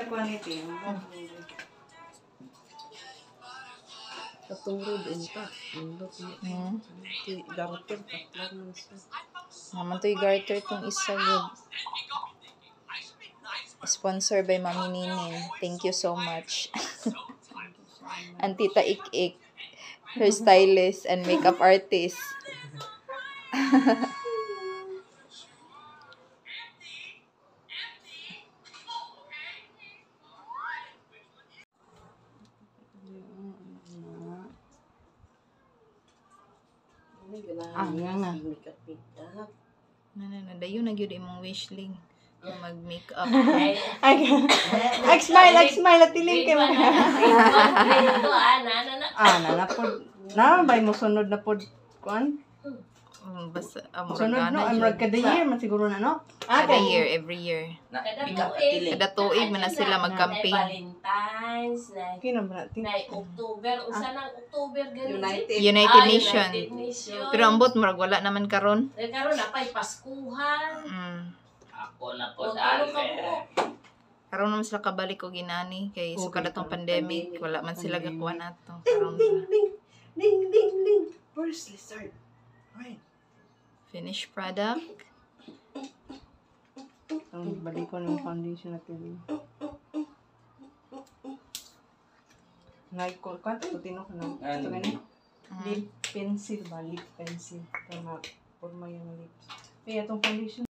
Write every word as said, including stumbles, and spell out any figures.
quality. Katurod unta. Undot mo. Hmm. Garter patlan man siya. Naman to'y garter kung isa good. Sponsor by Mami Ninin. Thank you so much. And Tita Ik-Ik, her stylist and makeup artist. Ah, nga nga. Dayo na gyud imong wishling mag-makeup. Ay, ay, smile, ay, smile, at tiling kayo. Ah, na, na po. Na, bay mo sunod na po. Kuan? Um, basta, um, Sunod, no? Ang rag kada year, man siguro na, no? Ah, kada year, every year. Makeup at tiling. Kada tuig man na sila mag-campaign. Valentine's, like, Kino ba natin? like October, usa nang October ganun. United. United Ah, Nation. United Nation. Pero ambot murag wala naman karon. Eh, karon na pa'y Paskuhan. Mm. Ako na O, po talo ka dali. po. Karon naman sila kabalik og ginani kay Okay, sukad atong karon pandemic, pandemic, wala man sila pandemic. gakuha nato. Karon Ding, ding, ding, ding, ding. Where's lizard? Right. finished product. Ang balik ko ng foundation na tiling. Like ko, kan, putino ko na. Ito ganyan. Mm. Lip pencil ba? Lip pencil. Kaya na, forma yung lips. Kaya itong foundation.